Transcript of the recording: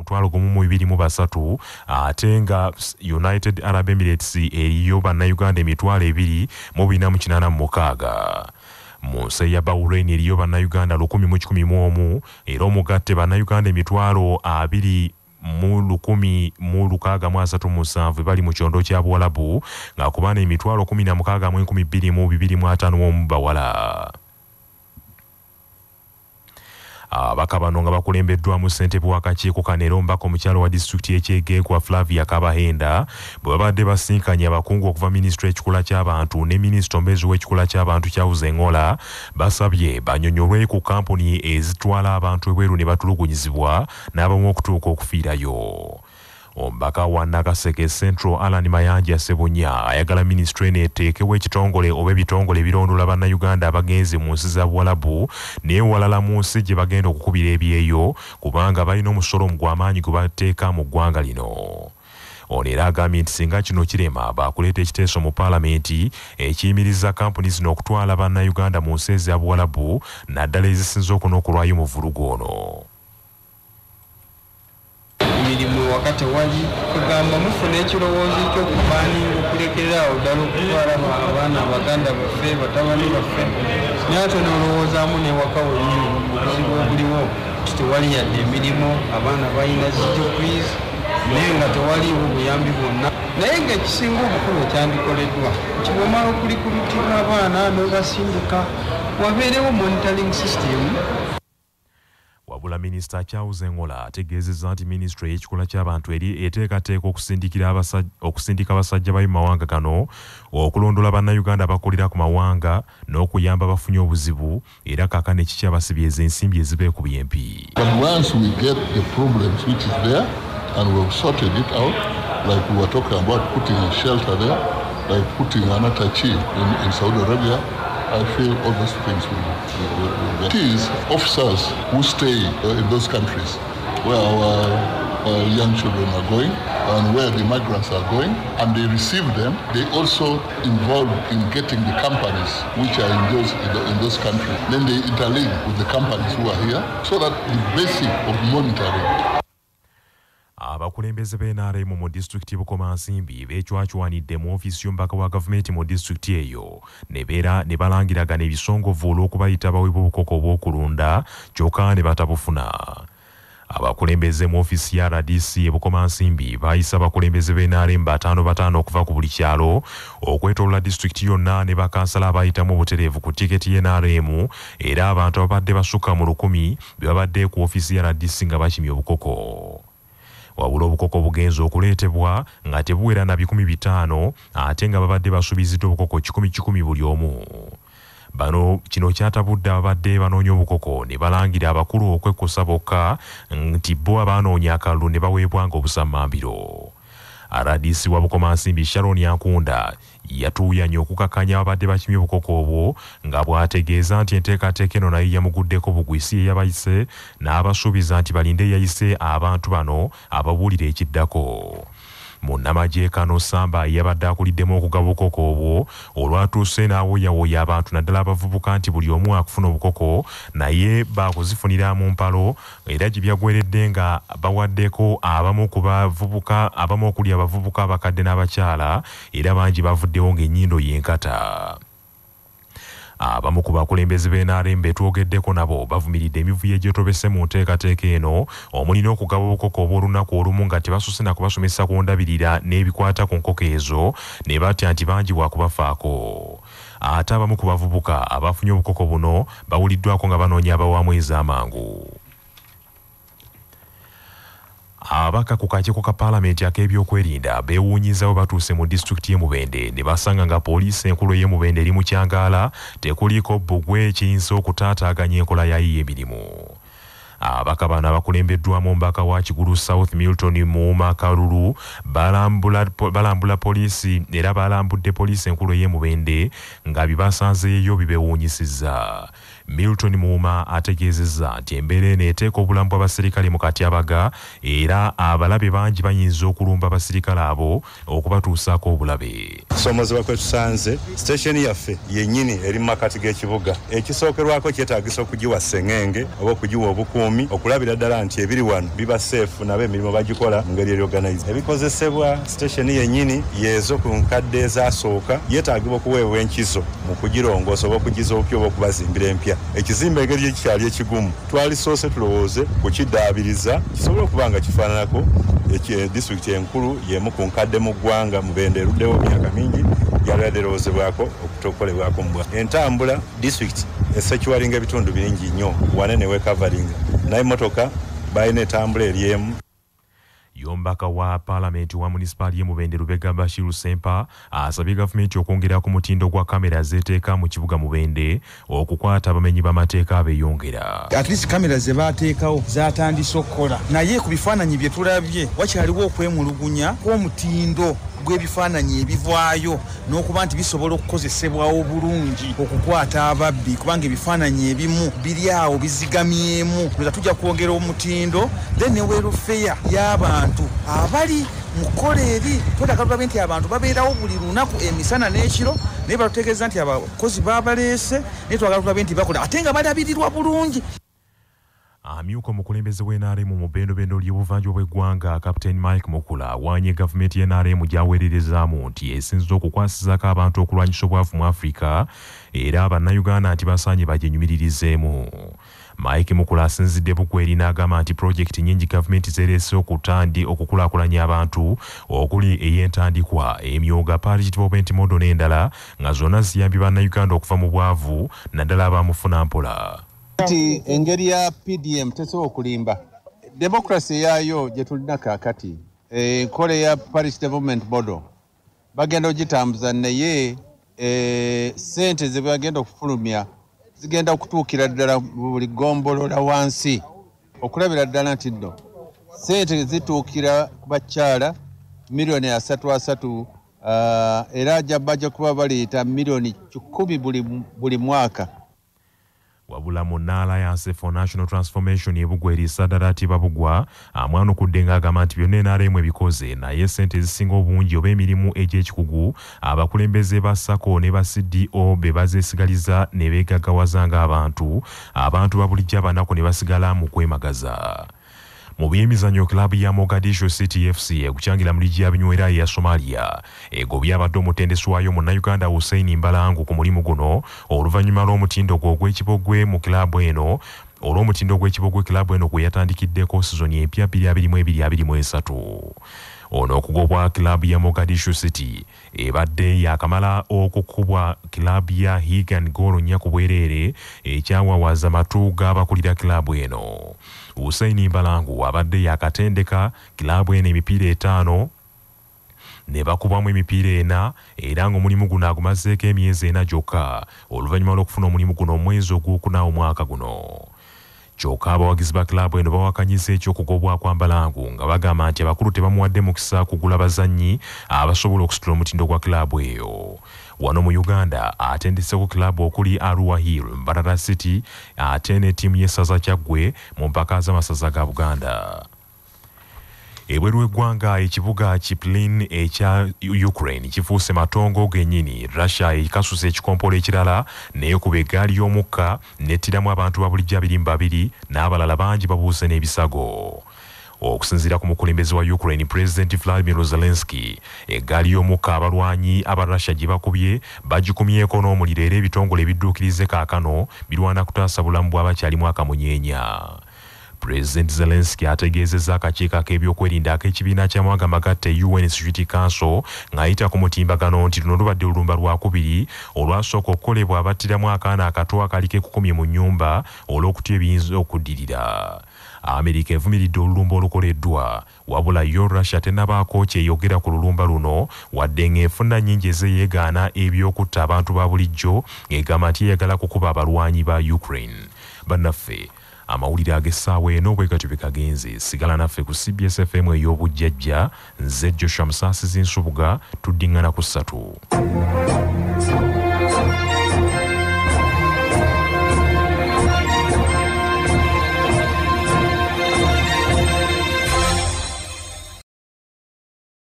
1,223 ate nga United Arab Emirates eriyo bannayuganda 2,486 mu nsi ya Bahrain eriyo bannayuganda 1,111 era omugatte bannayuganda 20,137 bali mu kyondo kya Buwalabu nga ku bana 16,225 bawala. Abaka bano nga bakulembeddwamu ssentebe w'akakiiko Kanero mbaka omukyalo wa disitulikiti y'Ekyegeekwa Flavia Kabahenda bwe babadde basinkanye abakungu okuva minisitule ekikula ky'abantu ne minisita ombezi w'ekikula ky'abantu kya Ezitwala basabye banyonyolwe ku Campany ezitwala abantu ebweru ne batulugunyizibwa n'abamu okutuuka okufiirayo. Ombaka wa Nakaseke Central Alan Mayanja Sebunya ayagala ministry eteekewo ekitongole oba ebitongole ebirondola bannayuganda abagenzi mu nsi za Buwalabu n'ewalala mu nsi gye bagenda okukubira ebyeyo kubanga balina omusolo gw'amaanyi gwe bateeka mu ggwanga lino. Ono era agambye nti singa kino kirema baakuleeta ekiteeso mu paalamenti ekiyimiriza kampuni zino okutwala bannayuganda mu nsi eza Buwalabu naddala ezisinze okunokulwayo mu vulugu ono. Emirimu wakati wali kugamba mufuna ekirowoozo ky'okubaninga okulekerera awo ddala okutwala abaana abaganda baffe batabani baffe naye ate n'olowoozaamu n'ewaka wennyini obuzibu obuliwo tewali yadde emirimu abaana balina zidukwizi naye nga tewaliwo buyambi bwonna naye ng'ekisinga obukulu ekyandikoleddwa nti bw'omala okulikulutinga abaana n'obasindika wabeerewo monitoring system. Wabula Minisita Charles Ngola ategeezezza nti minisitule y'ekikula ky'abantu eri eteekateeka okusindika abasajja bali mu mawanga gano okulondola bannayuganda abakulira ku mawanga n'okuyamba abafunye obuzibu era kaakano ekikyabasibye ensimbi ezibeekubye empi. But once we get the problems which is there and we've sorted it out, like we were talking about putting a shelter there, like putting an attaché in Saudi Arabia, I feel all those things will get. It is officers who stay in those countries where our young children are going and where the migrants are going, and they receive them. They also involved in getting the companies which are in those countries. Then they interlink with the companies who are here so that the basic of monitoring. Abakulembeze b'NRM mu disitulikiti Bukomansimbi beecwacwanidde mu ofiisi y'omubaka wa gavumenti mu disitulikiti eyo ne balangiragana ebisongovu olw'okubayita baweebwa obukoko obw'okulunda kyokka ne batabufuna. Abakulembeze mu ofiisi ya RDC e Bukomansimbi baayisa abakulembeze b'NRM bataano okuva ku buli kyalo okwetoolola disitulikiti yonna ne bakansala abayitamu obutereevu ku tiketi y'NRM era abantu ababadde basukka mu 1,000 be babadde ku ofiisi ya RDC nga bakimye obukoko. Wabula obukoko bugenza okuleetebwa nga tebuwera na 500 ate nga babadde basuubiziddwa obukoko 1,000 buli omu. Bano kino kyatabudde ababadde banoonya obukoko ne balangira abakulu okwekkusa bokka nti bo abanoonya akalulu ne baweebwanga obusammambiro. RDC wa Bukomansimbi Sharon Yankunda yatuuyanya okukakanya ababadde bakimye obukoko obwo nga bw'ategeeza nti enteekateeka eno nayo yamuguddeko bugwisi eyabayise n'abasuubiza nti balinde eyayise abantu bano ababuulira ekiddako. Munnamagye Kano Samba yabadde akuliddemu okugaba obukoko obwo olwatuuse n'awoyawoya abantu naddala abavubuka nti buli omu akufuna obukoko naye baakuzifunira mu mpalo era gye byagweredde nga bawaddeko abamu okuli abavubuka abakadde n'abakyala era bangi bavuddewo ng'ennyindo y'enkata. Abamu ku bakulembeze b'NRM betwogeddeko nabo bavumiridde emivuyo egyetobese mu nteekateeka eno omuli n'okugaba obukoko obw'olunaku olumu nga tebasuse na kubasomesa ku ndabirira n'ebikwata ku nkoko ezo ne batya nti bangi bwakubafaako. Ate abamu ku bavubuka abafunye obukoko buno bawuliddwako nga banoonya abawamu ez'amangu. Abaka ku kakiiko ka paalamenti ak'ebyokwerinda beewuunyizawo batuuse mu disitulikiti y'e Mubende ne basanga nga poliisi enkulu y'e Mubende eri mu kyangaala tekuliiko bbugwe ekiyinza okutaataaganya enkola yayo y'emirimu. Abaka bano abakulembeddwamu omubaka wa Kigulu South Milton Muuma Kalulu balambula poliisi era balambudde poliisi enkulu y'e Mubende nga bibasanzeeyo bibeewuunyisizza. Milton Muuma ategeezezza nti embeera eno eteeka obulamu bw'abaserikale mu katyabaga era abalabe bangi bayinza okulumba abaserikale abo okubatuusaako obulabe. Okusoomoozebwa kwe tusanze sitesheni yaffe yennyini eri mu makati g'ekibuga. Ekisookerwako kyetaagisa okugiwa sseŋŋenge oba okugiwa obukuumi okulabira ddala nti ebiri wano biba seefu nabo emirimu bagikola mu ngeri eryoganize. Ebikozesebwa sitesheni yennyini yeezo ku nkadde ezaasooka yeetaagibwa okuweebwa enkizo mu kugirongoosa oba okugizookya oba okubazimbira empya. Ekizimbe engeri ekikyali ekigumu twalisoose tulowooze kukiddaabiriza kisobole okuba nga kifaananako disitulikiti enkulu y'emu ku nkadde mu ggwanga Mubende eruddewo emyaka mingi yalwadde erowoozebwako okutokolebwako mu bwa entambula disitulikiti esekiwalinga ebitundu bingi nnyo wanene wekavalinga naye emmotoka balina etambula eri emu. Yombaka wa Paalamenti wa munisipaali y'e Mubende Lubega Bashiru Sempa asabye gavumenti okwongera ku mutindo gwa kamera zeteeka mu kibuga Mubende okukwata abamenyi b'amateeka abeeyongera. At least kamera ze baateekawo zaatandise okukola naye ku bifaananyi bye tulabye wakyaliwo okwemulugunya kw'omutindo gw'ebifaananyi ebivaayo n'okuba nti bisobola okukozesebwawo bulungi okukwata ababbi kubanga ebifaananyi ebimu biri awo bizigamyemu. Tujja kwongera omutindo then ne welfare y'abantu abali mu kkola eri twetaaga nti abantu babeerawo buli lunaku emisana n'ekiro naye batutegeeza nti abakozi babaleese naye twagala tulabe nti bakola ate nga balabirirwa bulungi. Amyuka omukulembeze w'NRM mu bbendobendo ly'obuvanjuba bw'eggwanga Captain Mike Mukula awaanye gavumenti y'NRM gy'aweererezaamu nti esinziza okukwasizaako abantu okulwanyisa obwavu mu Afrika era Banayuganda nti basaanye bagyenyumiririzeemu. Mike Mukula asinzidde Bugweri n'agamba nti pulojekiti nnyingi gavumenti zeereese okukulaakulanya abantu okuli ey'entandikwa emyoga Parish Development Model n'endala nga zonna ziyambye Bannayuganda okuva mu bwavu naddala abamufuna mpola. Kati engeri ya PDM tesobola okulimba democracy yaayo gye tulina kaakati enkola ya Parish Development Model bagenda ogitambuza naye ssente ze bagenda okufulumya zigenda okutuukira ddala buli gombolola wansi okulabira ddala nti nno ssente zituukira ku bakyala miliyoni 3 era bajja kuba baleeta miliyoni 10 buli mwaka. Wabula mu Alliance for National Transformation Bugweri Sadarati Babugwa amwanukudde ng'agamba nti byonna NRM ebikoze naye ssente ezisinga obungi oba emirimu egy'ekikugu abakulembeze ba SACCO ne ba CDO be bazeesigaliza ne beegaggawaza ng'abantu babulijjo abanako ne basigala mu kwemagaza. Mu byemizannyo kilabu ya Mogadishu City FC ekukyangira mu ligi y'abinywera ya Somalia egobye abadde omutendesi waayo Munnayuganda Hussein Mbalangu ku mulimu guno oluvannyuma lw'omutindo gw'ekibogwe mu kilabu eno olw'omutindo gw'ekibogwe kilabu eno gwe yatandikiddeko sizoni empya 2022-2023. Ono okugobwa kilabu ya Mogadishu City ebadde yakamala okukubwa kilabu ya Higan Golo nnya ku bwereere ekyawawaza matu g'abakulira kilabu eno. Hussein Mbalangu abadde yakatendeka kilabu eno emipiira 5 ne bakubwamu emipiira 4 era ng'omulimu guno agumazeeko emyezi 4 gyokka oluvannyuma lw'okufuna omulimu guno omwezi ogwokuna omwaka guno. Kyokka abawagizi ba kilabu eno bawakanyisa ekyokugobwa kwa Mbalangu nga bagamba nti abakulu tebamuwadde mukisa kugula bazannyi abasobola okusitula omutindo gwa kilabu eyo. Wano mu Uganda atendese ku kilabu okuli Arua Hill, Mbarara City ate ne ttiimu y'essaza Kyaggwe mu mpaka z'amasaza ga Buganda. Ebweru w'eggwanga ekibuga Chiplin ekya Ukraine kifuuse matongo gennyini. Russia ekasusa ekikompolo ekirala n'ekuba eggaali y'omukka n'ettiramu abantu babulijjo 22 n'abalala bangi babuuse n'ebisago. Okusinziira ku mukulembeze wa Ukraine President Vladimir Zelensky eggaali y'omukka abalwanyi aba Russia gye bakubye bagikumyeko n'omuliro era ebitongole ebidduukirize kaakano birwana kutaasa bulamu bw'abakyalimu akamunyeenya. President Zelensky ategeezezza akakiiko ak'ebyokwerinda ak'ekibiina ky'amawanga amagatte UN Security Council ng'ayita ku mutimbagano nti luno lubadde olumba lwakubiri olwasooka okukolebwa abattiramu akaana akato akaliko ekukumi mu nnyumba olw'okutya ebiyinza okuddirira. Amerika evumiridde olulumba olukoleddwa wabula yo Russia tennabaako kyeyogera ku lulumba luno wadde ng'enfunda nnyingi ezeeyeegaana ebyokutta abantu ba bulijjo ng'egamba nti eyagala kukuba abalwanyi ba Ukraine. Bannaffe amawulire ag'essaawa eno bwe gatyo bwe kagenze. Sigala naffe ku CBS FM ey'obujjajja. Nze Joshua Musaasizi Nsubuga, tuddiŋŋana ku 3.